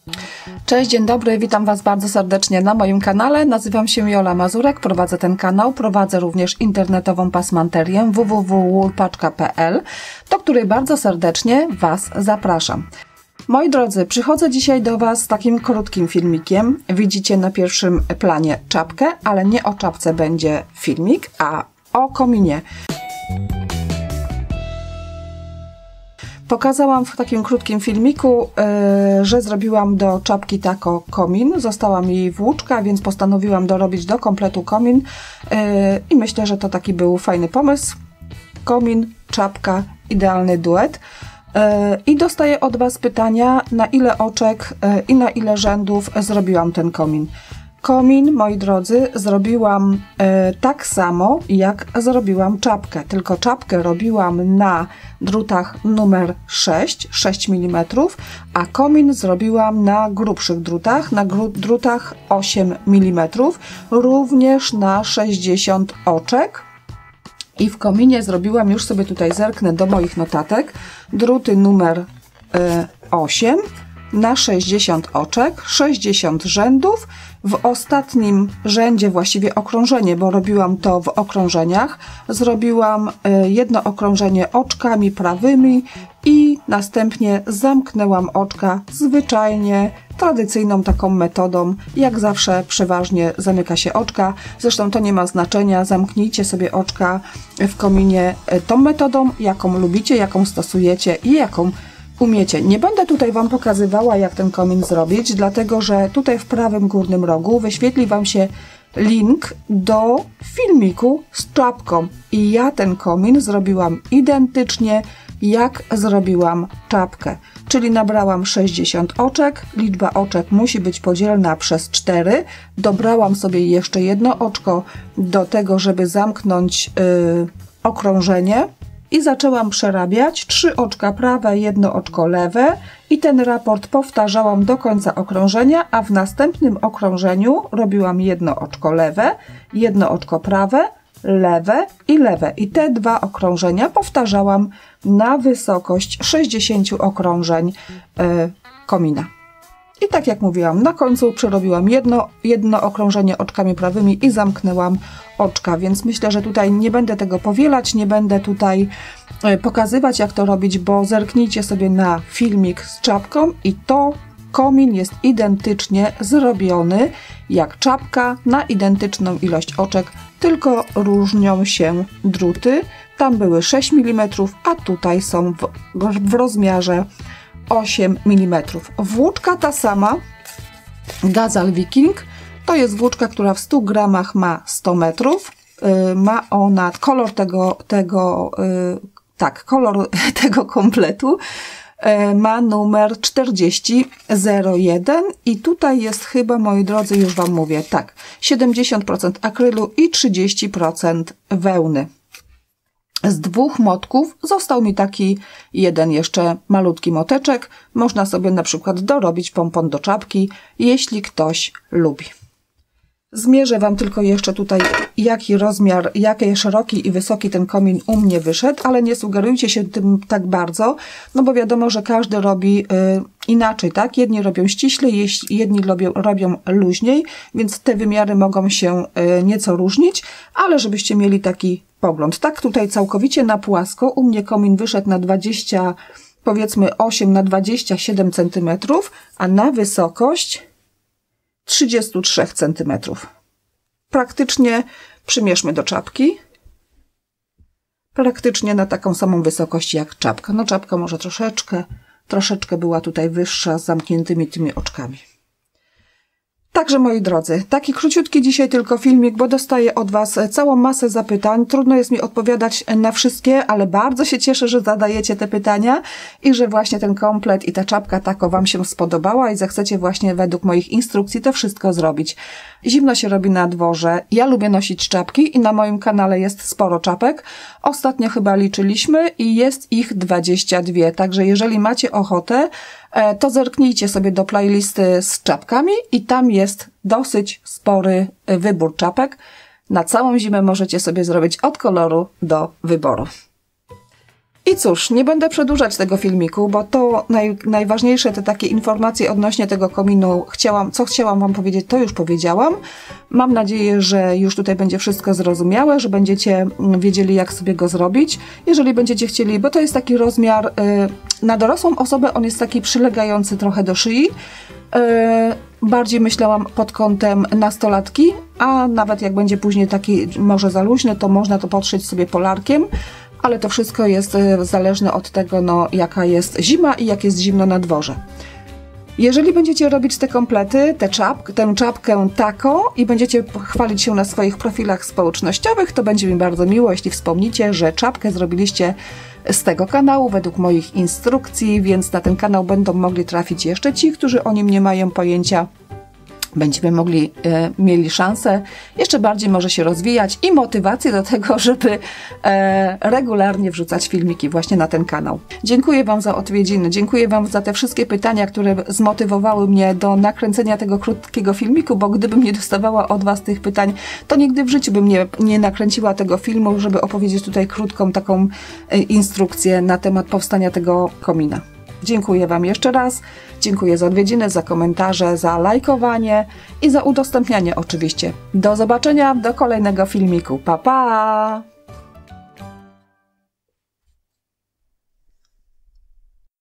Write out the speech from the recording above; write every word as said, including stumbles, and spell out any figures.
Cześć, dzień dobry, witam Was bardzo serdecznie na moim kanale. Nazywam się Jola Mazurek, prowadzę ten kanał, prowadzę również internetową pasmanterię w w w kropka woolpaczka kropka p l, do której bardzo serdecznie Was zapraszam. Moi drodzy, przychodzę dzisiaj do Was z takim krótkim filmikiem. Widzicie na pierwszym planie czapkę, ale nie o czapce będzie filmik, a o kominie. Pokazałam w takim krótkim filmiku, yy, że zrobiłam do czapki tako komin. Została mi włóczka, więc postanowiłam dorobić do kompletu komin yy, i myślę, że to taki był fajny pomysł. Komin, czapka, idealny duet. Yy, I dostaję od Was pytania, na ile oczek yy, i na ile rzędów zrobiłam ten komin. Komin, moi drodzy, zrobiłam e, tak samo, jak zrobiłam czapkę, tylko czapkę robiłam na drutach numer sześć, sześć milimetrów, a komin zrobiłam na grubszych drutach, na gru, drutach osiem milimetrów, również na sześćdziesiąt oczek. I w kominie zrobiłam, już sobie tutaj zerknę do moich notatek, druty numer e, osiem na sześćdziesiąt oczek, sześćdziesiąt rzędów. W ostatnim rzędzie, właściwie okrążenie, bo robiłam to w okrążeniach, zrobiłam jedno okrążenie oczkami prawymi i następnie zamknęłam oczka zwyczajnie, tradycyjną taką metodą. Jak zawsze przeważnie zamyka się oczka, zresztą to nie ma znaczenia, zamknijcie sobie oczka w kominie tą metodą, jaką lubicie, jaką stosujecie i jaką umiecie. Nie będę tutaj Wam pokazywała, jak ten komin zrobić, dlatego że tutaj w prawym górnym rogu wyświetli Wam się link do filmiku z czapką. I ja ten komin zrobiłam identycznie, jak zrobiłam czapkę. Czyli nabrałam sześćdziesiąt oczek, liczba oczek musi być podzielna przez cztery. Dobrałam sobie jeszcze jedno oczko do tego, żeby zamknąć yy, okrążenie. I zaczęłam przerabiać trzy oczka prawe, jedno oczko lewe i ten raport powtarzałam do końca okrążenia, a w następnym okrążeniu robiłam jedno oczko lewe, jedno oczko prawe, lewe i lewe. I te dwa okrążenia powtarzałam na wysokość sześćdziesięciu okrążeń yy, komina. I tak jak mówiłam, na końcu przerobiłam jedno, jedno okrążenie oczkami prawymi i zamknęłam oczka, więc myślę, że tutaj nie będę tego powielać, nie będę tutaj pokazywać, jak to robić, bo zerknijcie sobie na filmik z czapką i to komin jest identycznie zrobiony jak czapka na identyczną ilość oczek, tylko różnią się druty. Tam były sześć milimetrów, a tutaj są w, w rozmiarze osiem milimetrów. Włóczka ta sama, Gazal Viking, to jest włóczka, która w stu gramach ma sto metrów. Yy, ma ona kolor tego, tego yy, tak, kolor tego kompletu yy, ma numer czterdzieści zero jeden i tutaj jest chyba, moi drodzy, już Wam mówię, tak, siedemdziesiąt procent akrylu i trzydzieści procent wełny. Z dwóch motków został mi taki jeden jeszcze malutki moteczek. Można sobie na przykład dorobić pompon do czapki, jeśli ktoś lubi. Zmierzę Wam tylko jeszcze tutaj, jaki rozmiar, jaki szeroki i wysoki ten komin u mnie wyszedł, ale nie sugerujcie się tym tak bardzo, no bo wiadomo, że każdy robi y, inaczej, tak? Jedni robią ściśle, jedni robią, robią luźniej, więc te wymiary mogą się y, nieco różnić, ale żebyście mieli taki pogląd. Tak tutaj całkowicie na płasko u mnie komin wyszedł na dwadzieścia, powiedzmy osiem na dwadzieścia siedem centymetrów, a na wysokość trzydzieści trzy centymetry. Praktycznie przymierzmy do czapki. Praktycznie na taką samą wysokość jak czapka. No czapka może troszeczkę, troszeczkę była tutaj wyższa z zamkniętymi tymi oczkami. Także moi drodzy, taki króciutki dzisiaj tylko filmik, bo dostaję od Was całą masę zapytań. Trudno jest mi odpowiadać na wszystkie, ale bardzo się cieszę, że zadajecie te pytania i że właśnie ten komplet i ta czapka tako Wam się spodobała i zechcecie właśnie według moich instrukcji to wszystko zrobić. Zimno się robi na dworze, ja lubię nosić czapki i na moim kanale jest sporo czapek. Ostatnio chyba liczyliśmy i jest ich dwadzieścia dwie, także jeżeli macie ochotę, to zerknijcie sobie do playlisty z czapkami i tam jest dosyć spory wybór czapek. Na całą zimę możecie sobie zrobić od koloru do wyboru. I cóż, nie będę przedłużać tego filmiku, bo to naj, najważniejsze te takie informacje odnośnie tego kominu, chciałam, co chciałam Wam powiedzieć, to już powiedziałam. Mam nadzieję, że już tutaj będzie wszystko zrozumiałe, że będziecie wiedzieli, jak sobie go zrobić. Jeżeli będziecie chcieli, bo to jest taki rozmiar, yy, na dorosłą osobę on jest taki przylegający trochę do szyi. Yy, bardziej myślałam pod kątem nastolatki, a nawet jak będzie później taki może za luźny, to można to podszyć sobie polarkiem. Ale to wszystko jest zależne od tego, no, jaka jest zima i jak jest zimno na dworze. Jeżeli będziecie robić te komplety, tę czap tę czapkę taką i będziecie chwalić się na swoich profilach społecznościowych, to będzie mi bardzo miło, jeśli wspomnicie, że czapkę zrobiliście z tego kanału według moich instrukcji, więc na ten kanał będą mogli trafić jeszcze ci, którzy o nim nie mają pojęcia. Będziemy mogli, e, mieli szansę jeszcze bardziej może się rozwijać i motywację do tego, żeby e, regularnie wrzucać filmiki właśnie na ten kanał. Dziękuję Wam za odwiedziny, dziękuję Wam za te wszystkie pytania, które zmotywowały mnie do nakręcenia tego krótkiego filmiku, bo gdybym nie dostawała od Was tych pytań, to nigdy w życiu bym nie, nie nakręciła tego filmu, żeby opowiedzieć tutaj krótką taką e, instrukcję na temat powstania tego komina. Dziękuję Wam jeszcze raz, dziękuję za odwiedziny, za komentarze, za lajkowanie i za udostępnianie oczywiście. Do zobaczenia do kolejnego filmiku. Pa, pa!